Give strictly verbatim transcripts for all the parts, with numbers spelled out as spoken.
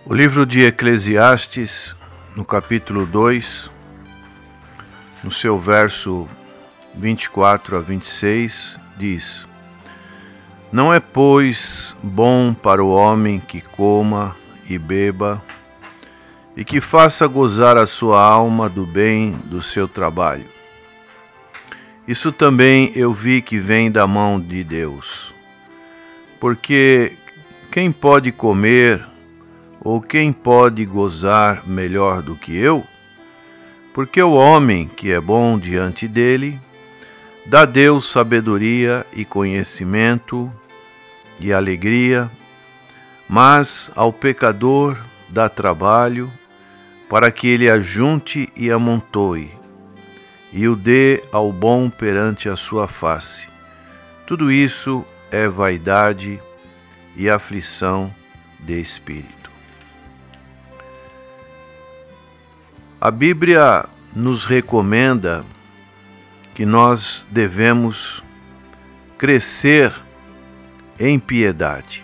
O livro de Eclesiastes, no capítulo dois, no seu verso vinte e quatro a vinte e seis, diz: Não é, pois, bom para o homem que coma e beba, e que faça gozar a sua alma do bem do seu trabalho. Isso também eu vi que vem da mão de Deus. Porque quem pode comer ou quem pode gozar melhor do que eu? Porque o homem que é bom diante dele, dá a Deus sabedoria e conhecimento e alegria, mas ao pecador dá trabalho para que ele ajunte e amontoe, e o dê ao bom perante a sua face. Tudo isso é vaidade e aflição de espírito. A Bíblia nos recomenda que nós devemos crescer em piedade.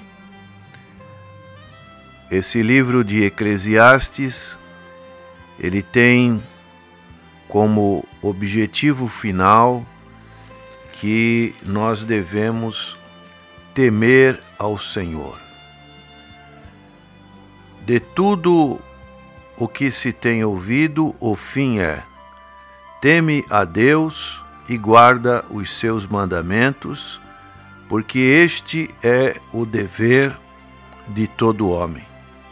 Esse livro de Eclesiastes, ele tem como objetivo final que nós devemos temer ao Senhor. De tudo o que se tem ouvido, o fim é: teme a Deus e guarda os seus mandamentos, porque este é o dever de todo homem.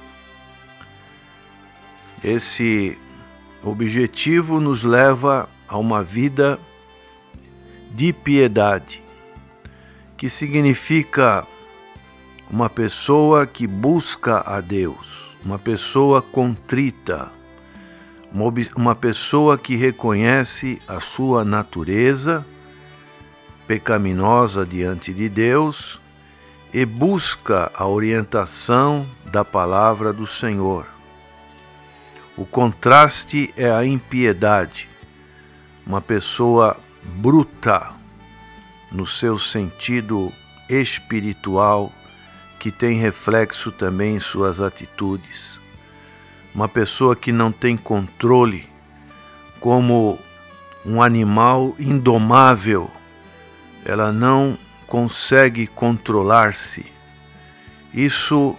Esse objetivo nos leva a uma vida de piedade, que significa uma pessoa que busca a Deus, uma pessoa contrita, uma, uma pessoa que reconhece a sua natureza pecaminosa diante de Deus e busca a orientação da palavra do Senhor. O contraste é a impiedade, uma pessoa bruta no seu sentido espiritual, que tem reflexo também em suas atitudes. Uma pessoa que não tem controle, como um animal indomável, ela não consegue controlar-se. Isso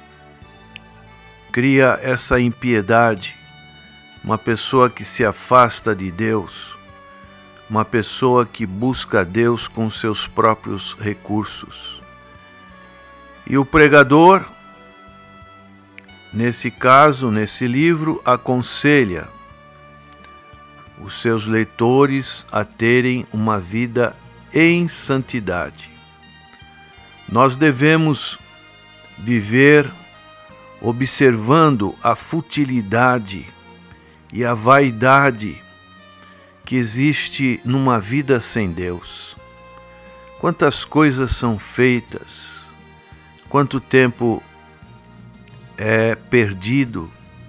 cria essa impiedade, uma pessoa que se afasta de Deus, uma pessoa que busca Deus com seus próprios recursos. E o pregador, nesse caso, nesse livro, aconselha os seus leitores a terem uma vida em santidade. Nós devemos viver observando a futilidade e a vaidade que existe numa vida sem Deus. Quantas coisas são feitas, quanto tempo é perdido.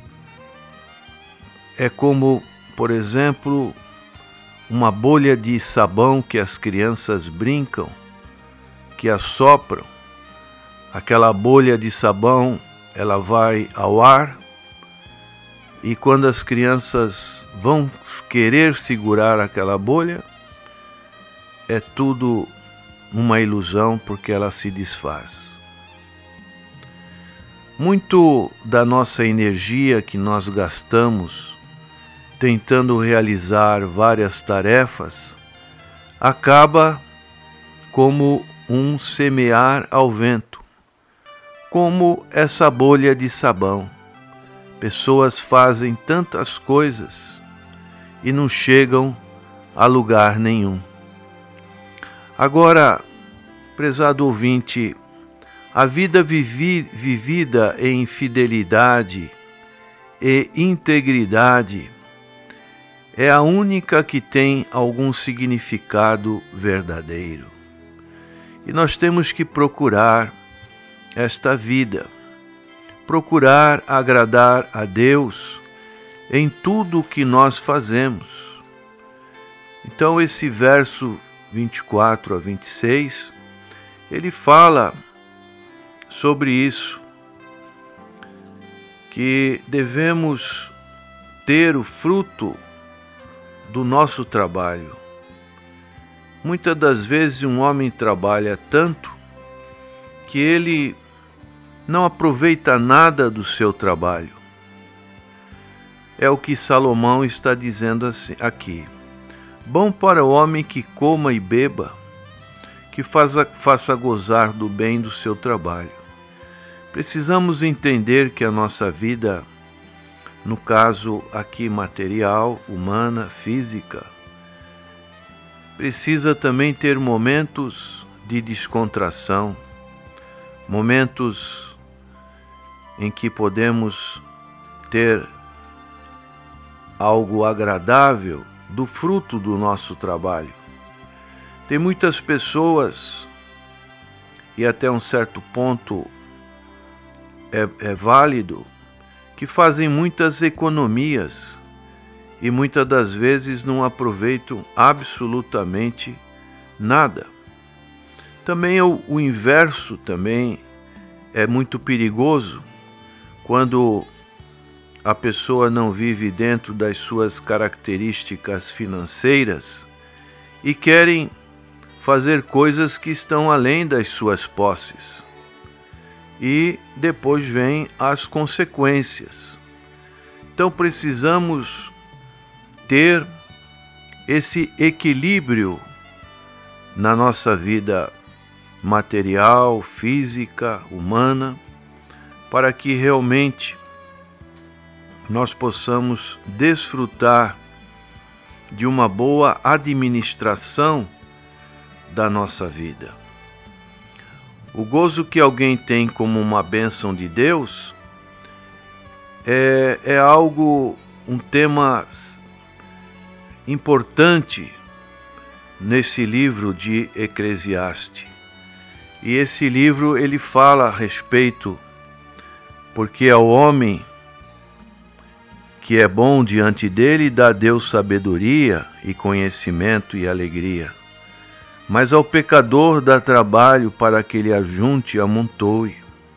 É como, por exemplo, uma bolha de sabão que as crianças brincam, que assopram. Aquela bolha de sabão, ela vai ao ar, e quando as crianças vão querer segurar aquela bolha, é tudo uma ilusão, porque ela se desfaz. Muito da nossa energia que nós gastamos tentando realizar várias tarefas acaba como um semear ao vento, como essa bolha de sabão. Pessoas fazem tantas coisas e não chegam a lugar nenhum. Agora, prezado ouvinte, a vida vivi, vivida em fidelidade e integridade é a única que tem algum significado verdadeiro. E nós temos que procurar esta vida, procurar agradar a Deus em tudo o que nós fazemos. Então esse verso vinte e quatro a vinte e seis, ele fala sobre isso. que devemos ter o fruto do nosso trabalho. Muitas das vezes um homem trabalha tanto que ele não aproveita nada do seu trabalho. É o que Salomão está dizendo assim, aqui. Bom para o homem que coma e beba, que faça, faça gozar do bem do seu trabalho. Precisamos entender que a nossa vida, no caso aqui material, humana, física, precisa também ter momentos de descontração, momentos em que podemos ter algo agradável do fruto do nosso trabalho. Tem muitas pessoas, e até um certo ponto é, é válido, que fazem muitas economias e muitas das vezes não aproveitam absolutamente nada. Também o, o inverso também é muito perigoso, quando a pessoa não vive dentro das suas características financeiras e querem fazer coisas que estão além das suas posses. E depois vêm as consequências. Então precisamos ter esse equilíbrio na nossa vida material, física, humana, para que realmente nós possamos desfrutar de uma boa administração da nossa vida. O gozo que alguém tem como uma bênção de Deus é, é algo, um tema importante nesse livro de Eclesiastes. E esse livro ele fala a respeito, porque ao homem que é bom diante dele, dá a Deus sabedoria e conhecimento e alegria. Mas ao pecador dá trabalho para que ele ajunte e amontoe,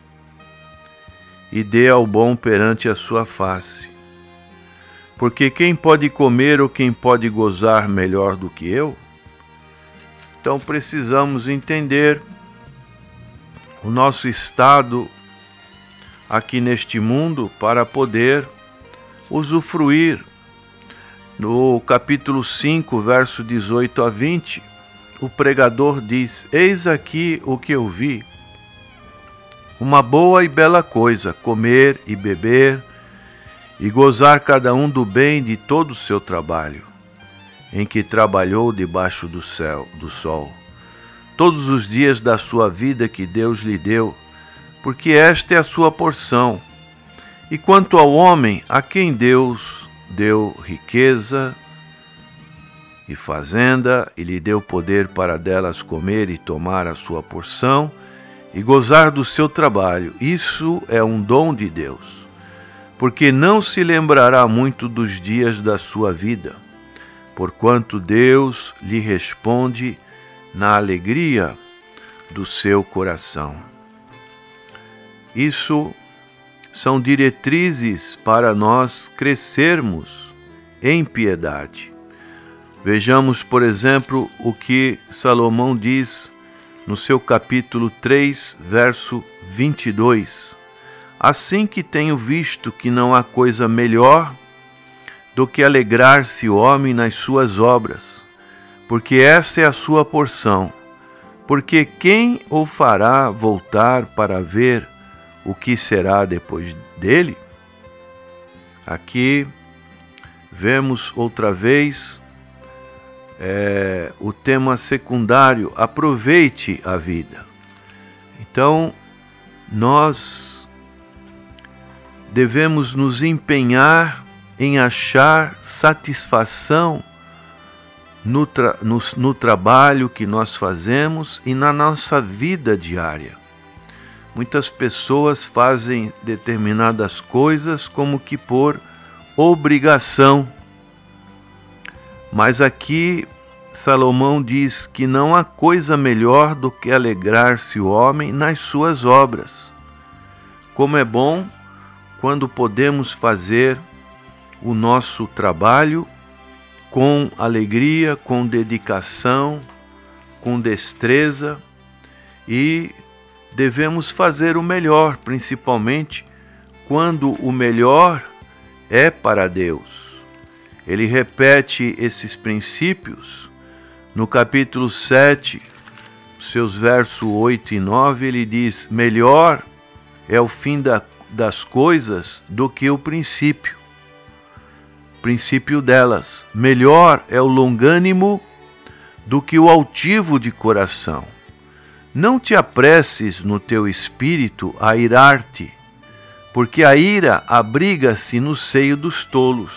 e dê ao bom perante a sua face. Porque quem pode comer ou quem pode gozar melhor do que eu? Então precisamos entender o nosso estado aqui neste mundo para poder usufruir. No capítulo cinco, verso dezoito a vinte, o pregador diz: eis aqui o que eu vi, uma boa e bela coisa, comer e beber, e gozar cada um do bem de todo o seu trabalho, em que trabalhou debaixo do céu, do sol, todos os dias da sua vida que Deus lhe deu, porque esta é a sua porção. E quanto ao homem, a quem Deus deu riqueza e fazenda, e lhe deu poder para delas comer e tomar a sua porção, e gozar do seu trabalho, isso é um dom de Deus, porque não se lembrará muito dos dias da sua vida, porquanto Deus lhe responde na alegria do seu coração. Isso são diretrizes para nós crescermos em piedade. Vejamos, por exemplo, o que Salomão diz no seu capítulo três, verso vinte e dois. Assim que tenho visto que não há coisa melhor do que alegrar-se o homem nas suas obras, porque essa é a sua porção. Porque quem o fará voltar para ver o que será depois dele? Aqui vemos outra vez é, o tema secundário: aproveite a vida. Então, nós devemos nos empenhar em achar satisfação no, tra- no, no trabalho que nós fazemos e na nossa vida diária. Muitas pessoas fazem determinadas coisas como que por obrigação. Mas aqui Salomão diz que não há coisa melhor do que alegrar-se o homem nas suas obras. Como é bom quando podemos fazer o nosso trabalho com alegria, com dedicação, com destreza, e devemos fazer o melhor, principalmente quando o melhor é para Deus. Ele repete esses princípios no capítulo sete, seus versos oito e nove, ele diz: melhor é o fim da, das coisas do que o princípio, princípio delas. Melhor é o longânimo do que o altivo de coração. Não te apresses no teu espírito a irar-te, porque a ira abriga-se no seio dos tolos.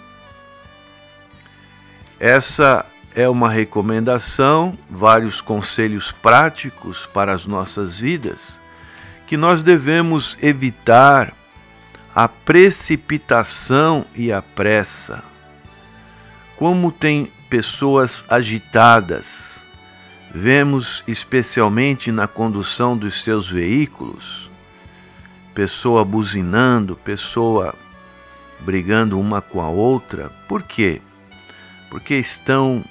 Essa é uma recomendação, vários conselhos práticos para as nossas vidas, que nós devemos evitar a precipitação e a pressa. Como tem pessoas agitadas, vemos especialmente na condução dos seus veículos, pessoa buzinando, pessoa brigando uma com a outra. Por quê? Porque estão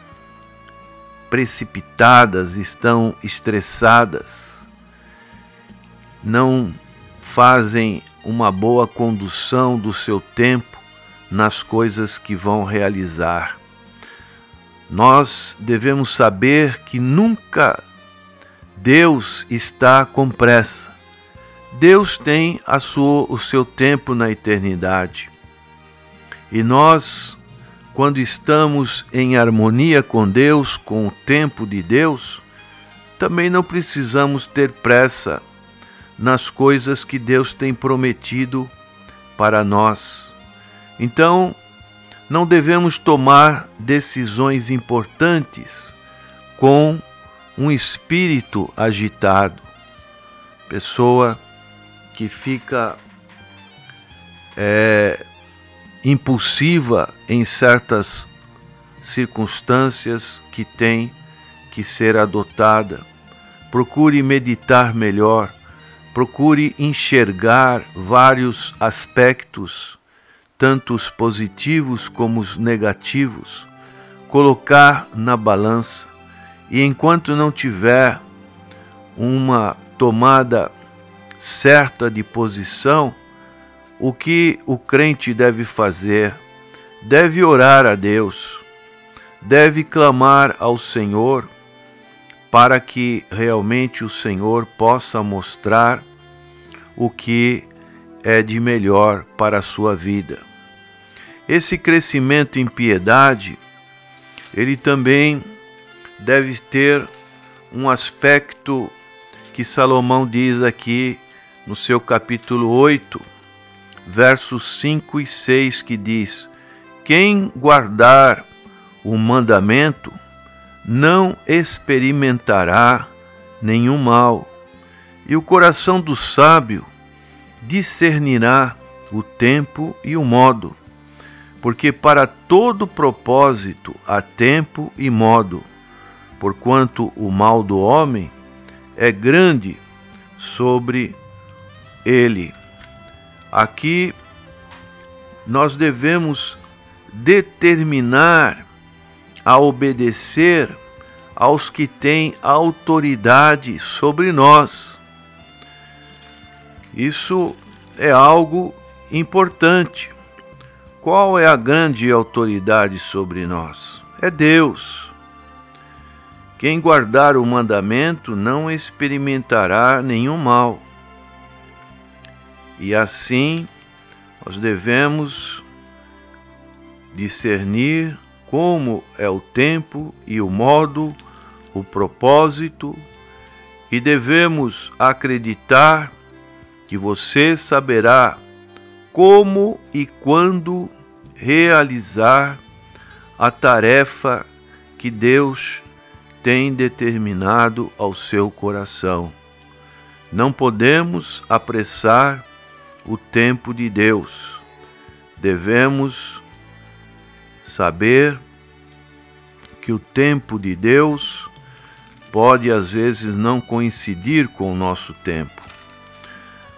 precipitadas, estão estressadas, não fazem uma boa condução do seu tempo nas coisas que vão realizar. Nós devemos saber que nunca Deus está com pressa. Deus tem a sua, o seu tempo na eternidade. E nós, quando estamos em harmonia com Deus, com o tempo de Deus, também não precisamos ter pressa nas coisas que Deus tem prometido para nós. Então, não devemos tomar decisões importantes com um espírito agitado. Pessoa que fica é, impulsiva em certas circunstâncias que tem que ser adotada. Procure meditar melhor, procure enxergar vários aspectos, tanto os positivos como os negativos, colocar na balança, e enquanto não tiver uma tomada certa de posição, o que o crente deve fazer? Deve orar a Deus, deve clamar ao Senhor, para que realmente o Senhor possa mostrar o que é de melhor para a sua vida. Esse crescimento em piedade, ele também deve ter um aspecto que Salomão diz aqui no seu capítulo oito, versos cinco e seis, que diz: quem guardar o mandamento não experimentará nenhum mal, e o coração do sábio discernirá o tempo e o modo, porque para todo propósito há tempo e modo, porquanto o mal do homem é grande sobre ele. Aqui nós devemos determinar a obedecer aos que têm autoridade sobre nós. Isso é algo importante. Qual é a grande autoridade sobre nós? É Deus. Quem guardar o mandamento não experimentará nenhum mal. E assim nós devemos discernir como é o tempo e o modo, o propósito, e devemos acreditar que você saberá como e quando realizar a tarefa que Deus tem determinado ao seu coração. Não podemos apressar o tempo de Deus. Devemos saber que o tempo de Deus pode às vezes não coincidir com o nosso tempo.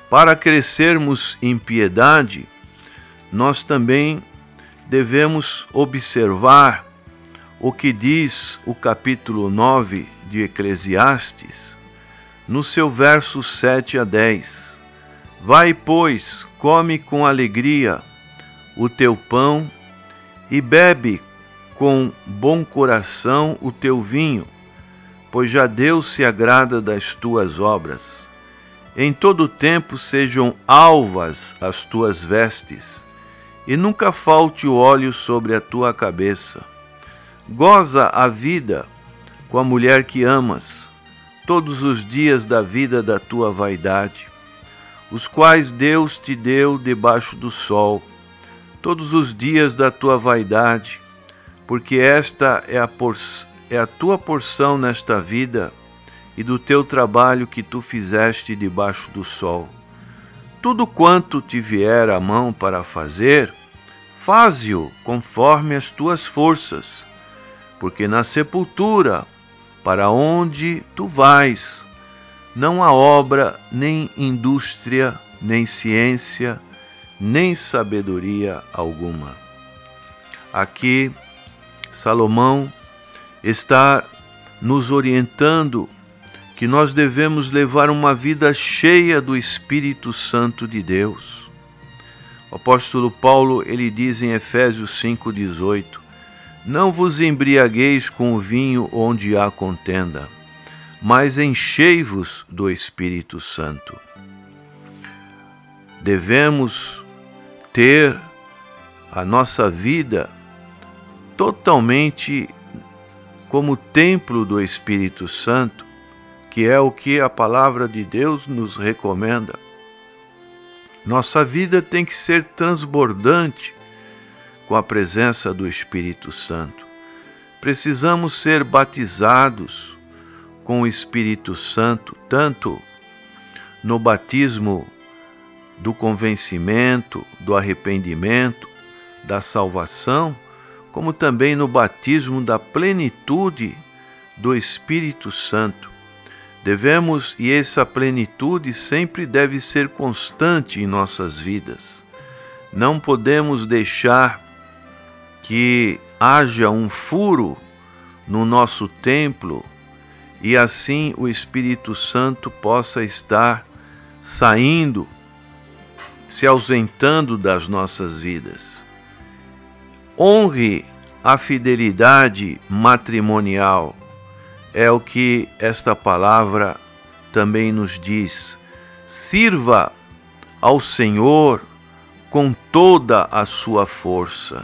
Para crescermos em piedade, nós também devemos observar o que diz o capítulo nove de Eclesiastes, no seu verso sete a dez. Vai, pois, come com alegria o teu pão e bebe com bom coração o teu vinho, pois já Deus se agrada das tuas obras. Em todo tempo sejam alvas as tuas vestes, e nunca falte o óleo sobre a tua cabeça. Goza a vida com a mulher que amas, todos os dias da vida da tua vaidade, os quais Deus te deu debaixo do sol, todos os dias da tua vaidade, porque esta é a, por... é a tua porção nesta vida e do teu trabalho que tu fizeste debaixo do sol. Tudo quanto te vier à mão para fazer, faze-o conforme as tuas forças, porque na sepultura, para onde tu vais, não há obra, nem indústria, nem ciência, nem sabedoria alguma. Aqui, Salomão está nos orientando que nós devemos levar uma vida cheia do Espírito Santo de Deus. O apóstolo Paulo, ele diz em Efésios cinco, dezoito, não vos embriagueis com o vinho onde há contenda, mas enchei-vos do Espírito Santo. Devemos ter a nossa vida totalmente como templo do Espírito Santo, que é o que a palavra de Deus nos recomenda. Nossa vida tem que ser transbordante com a presença do Espírito Santo. Precisamos ser batizados com o Espírito Santo, tanto no batismo do convencimento, do arrependimento, da salvação, como também no batismo da plenitude do Espírito Santo. Devemos, e essa plenitude sempre deve ser constante em nossas vidas. Não podemos deixar que haja um furo no nosso templo e assim o Espírito Santo possa estar saindo, se ausentando das nossas vidas. Honre a fidelidade matrimonial. É o que esta palavra também nos diz. Sirva ao Senhor com toda a sua força.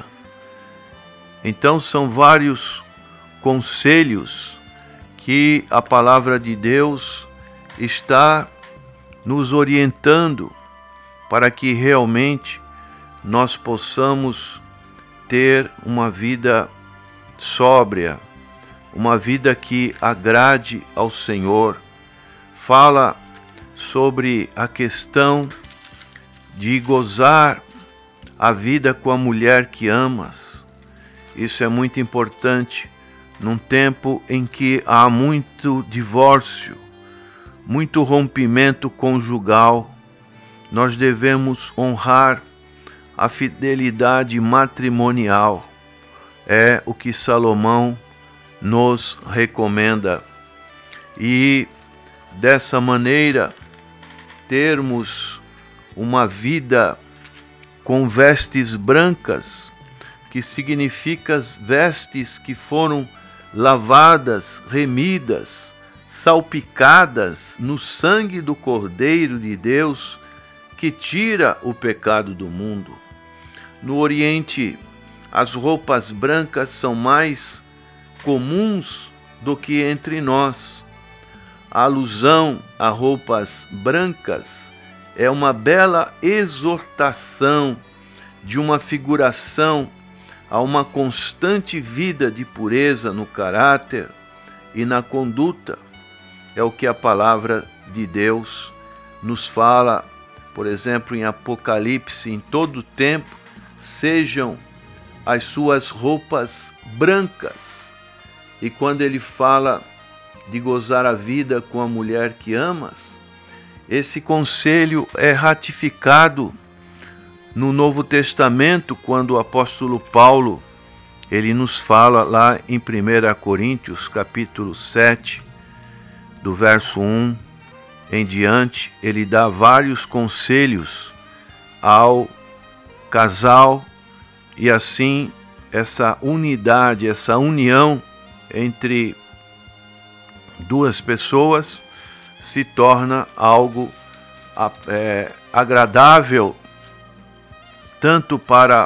Então são vários conselhos que a palavra de Deus está nos orientando para que realmente nós possamos ter uma vida sóbria, uma vida que agrade ao Senhor. Fala sobre a questão de gozar a vida com a mulher que amas. Isso é muito importante num tempo em que há muito divórcio, muito rompimento conjugal. Nós devemos honrar a fidelidade matrimonial. É o que Salomão nos recomenda. E dessa maneira termos uma vida com vestes brancas, que significa vestes que foram lavadas, remidas, salpicadas no sangue do Cordeiro de Deus, que tira o pecado do mundo. No Oriente, as roupas brancas são mais comuns do que entre nós. A alusão a roupas brancas é uma bela exortação de uma figuração a uma constante vida de pureza no caráter e na conduta. É o que a palavra de Deus nos fala, por exemplo, em Apocalipse, em todo tempo, sejam as suas roupas brancas. E quando ele fala de gozar a vida com a mulher que amas, Esse conselho é ratificado no Novo Testamento, quando o apóstolo Paulo, ele nos fala lá em primeira Coríntios, capítulo sete, do verso um em diante, ele dá vários conselhos ao casal, e assim essa unidade, essa união entre duas pessoas se torna algo é, agradável tanto para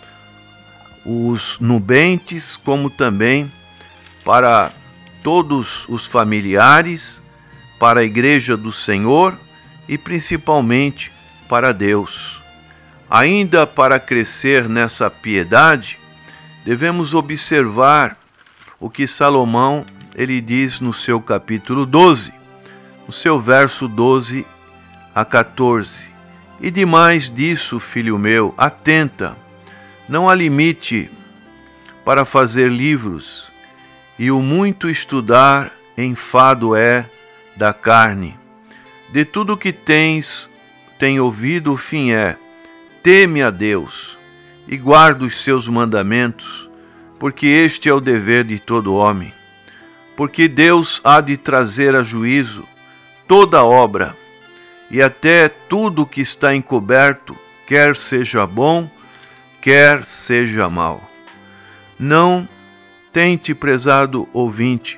os nubentes como também para todos os familiares, para a Igreja do Senhor e principalmente para Deus. Ainda para crescer nessa piedade, devemos observar o que Salomão ele diz no seu capítulo doze, no seu verso doze a quatorze. E demais disso, filho meu, atenta, não há limite para fazer livros, e o muito estudar enfado é da carne. De tudo que tens, tem ouvido, o fim é: teme a Deus e guarda os seus mandamentos, porque este é o dever de todo homem. Porque Deus há de trazer a juízo toda obra, e até tudo que está encoberto, quer seja bom, quer seja mal. Não tente, prezado ouvinte,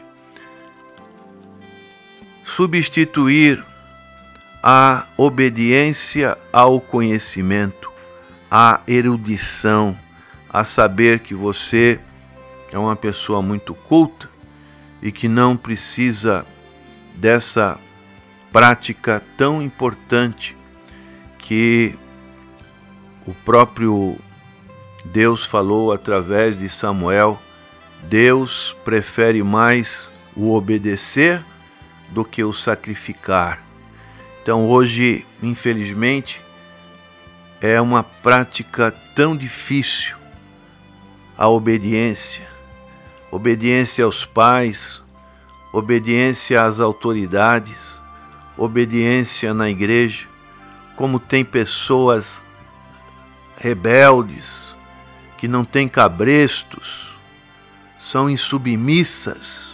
substituir a obediência ao conhecimento, à erudição, a saber que você é uma pessoa muito culta e que não precisa dessa prática tão importante que o próprio Deus falou através de Samuel. Deus prefere mais o obedecer do que o sacrificar. Então hoje, infelizmente, é uma prática tão difícil a obediência. Obediência aos pais, obediência às autoridades, obediência na igreja. Como tem pessoas rebeldes, que não têm cabrestos, são insubmissas,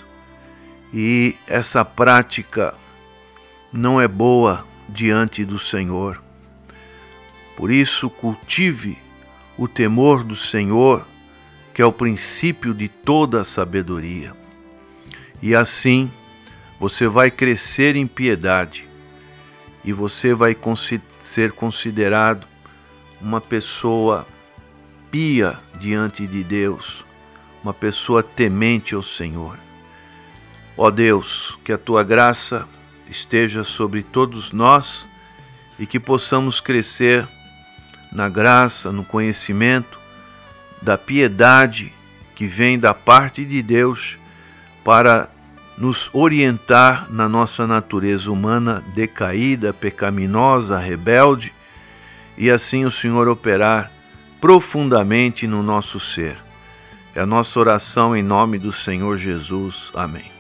e essa prática não é boa diante do Senhor. Por isso, cultive o temor do Senhor, que é o princípio de toda a sabedoria. E assim, você vai crescer em piedade, e você vai ser considerado uma pessoa pia diante de Deus, uma pessoa temente ao Senhor. Ó Deus, que a Tua graça esteja sobre todos nós e que possamos crescer na graça, no conhecimento da piedade que vem da parte de Deus para nos orientar na nossa natureza humana decaída, pecaminosa, rebelde, e assim o Senhor operar profundamente no nosso ser. É a nossa oração em nome do Senhor Jesus. Amém.